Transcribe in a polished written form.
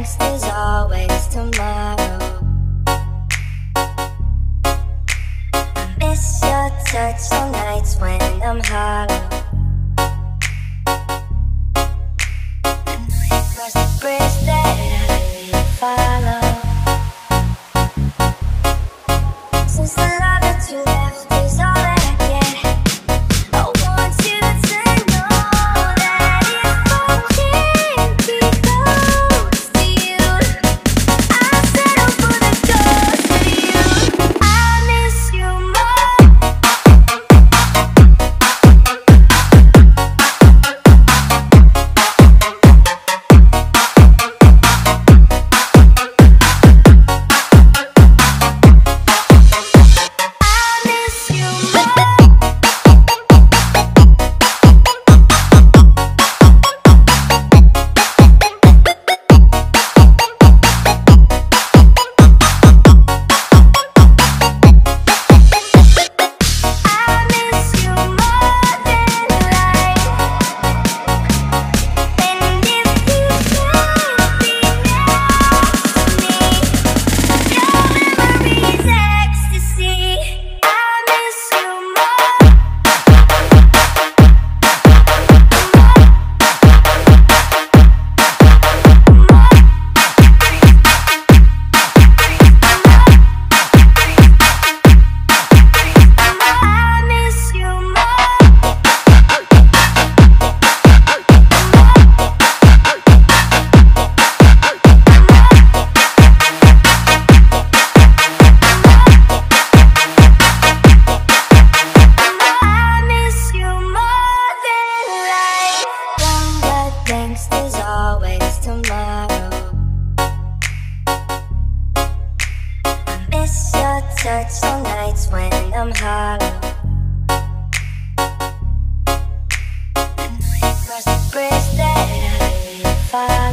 next is always tomorrow. I miss your touch on nights when I'm hollow. And we cross the bridge that I follow. Since the love that you left is all that I get, I want you to know that if I can't be close to you, I'll settle for the ghost of you. I miss you more. Touch on nights when I'm hollow. And we cross the bridge that I follow.